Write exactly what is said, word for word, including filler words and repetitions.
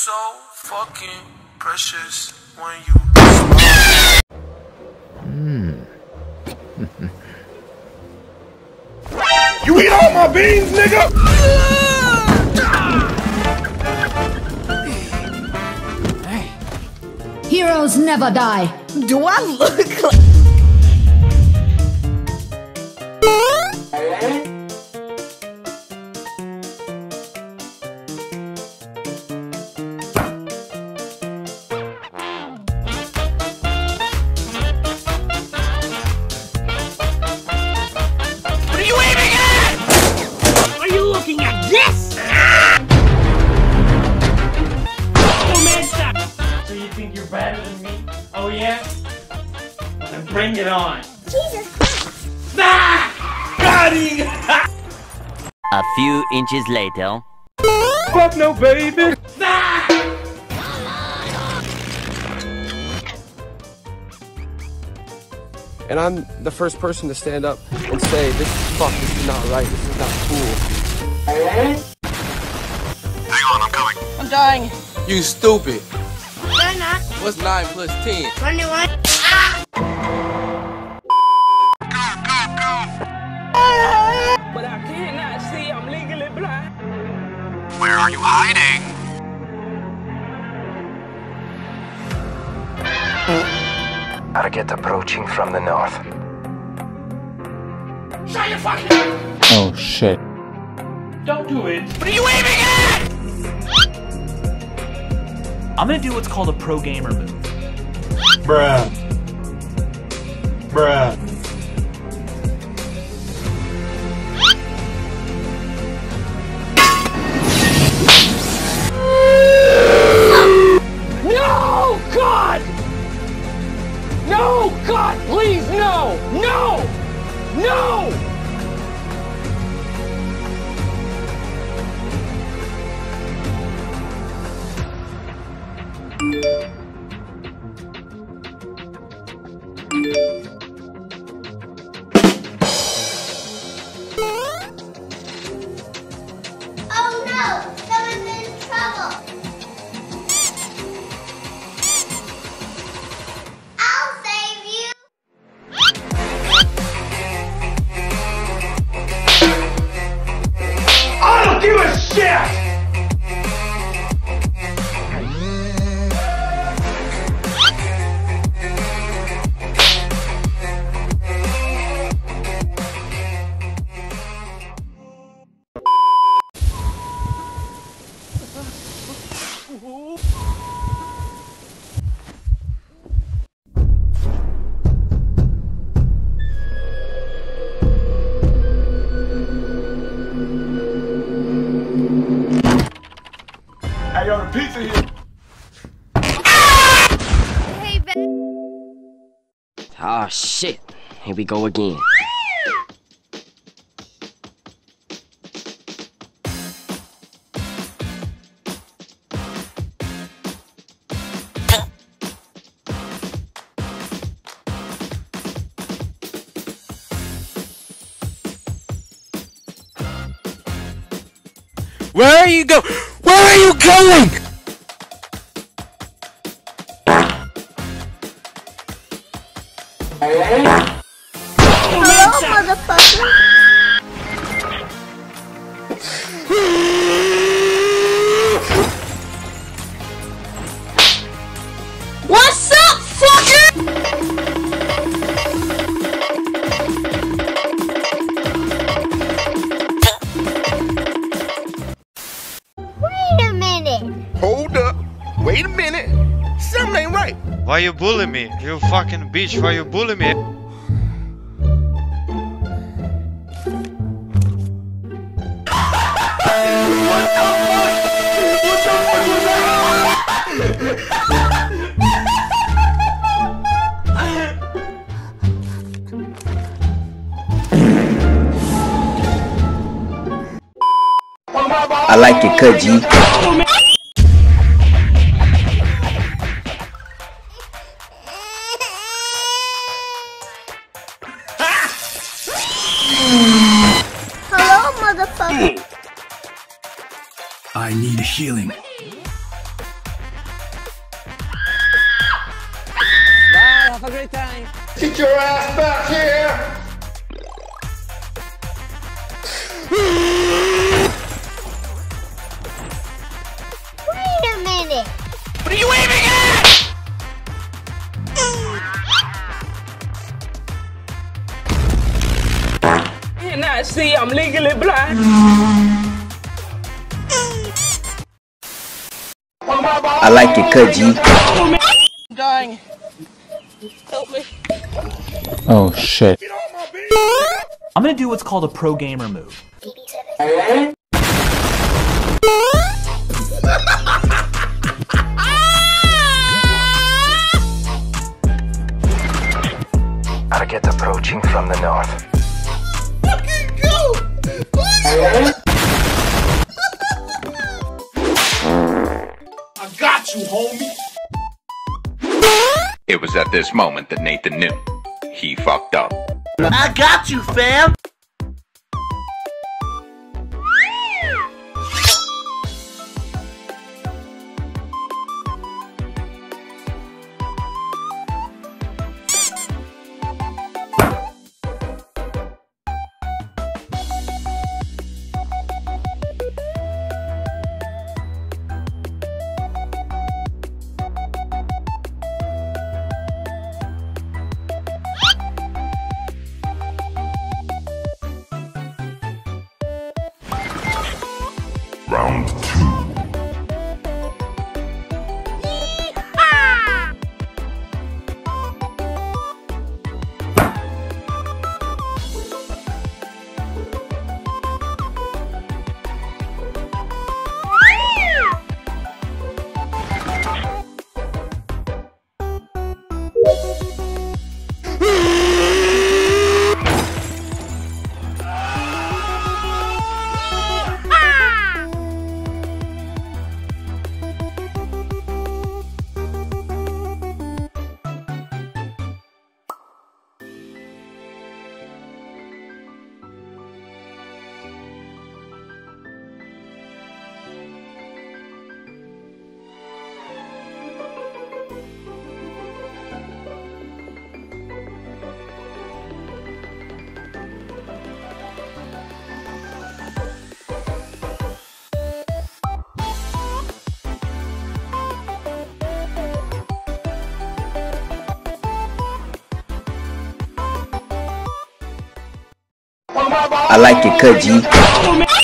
so fucking precious when you Hmm. You eat all my beans, nigga! Heroes never die. Do I look like... What are you aiming at? Are you looking at this? Oh man, stop! So you think you're better than me? Oh yeah? Well, then bring it on. Jesus Christ! Ah! Got him! A few inches later. Fuck no, baby! Ah! And I'm the first person to stand up and say, this is fuck, this is not right, this is not cool. Hang on, I'm coming. I'm dying. You stupid. They're not. What's nine plus ten? twenty-one. But I cannot see, I'm legally blind. Where are you hiding? Target approaching from the north. Shut your fucking mouth! Oh shit. Don't do it! What are you aiming at? I'm gonna do what's called a pro gamer move. Bruh. Bruh. No! God! No! God, please, no! No! No! Oh no! Someone's in trouble! I'll save you! I don't give a shit! Hey, yo, the pizza here. Hey, babe. Oh shit. Here we go again. Where are you go? Where are you going? Hello, motherfucker! What's up, fucker? Wait a minute! Hold up. Wait a minute. Something ain't right. Why you bully me? You fucking bitch, why you bully me? I like it, cut G. Hello, motherfucker! I need healing. Have a great time. Get your ass back here! Wait a minute. What are you aiming at? And I see I'm legally blind. I like it cut, G. I'm dying. Help me. Oh shit. I'm gonna do what's called a pro gamer move. Target approaching from the north. Fucking go! I got you, homie. It was at this moment that Nathan knew. He fucked up. I got you, fam. Round two. I like it cut, G.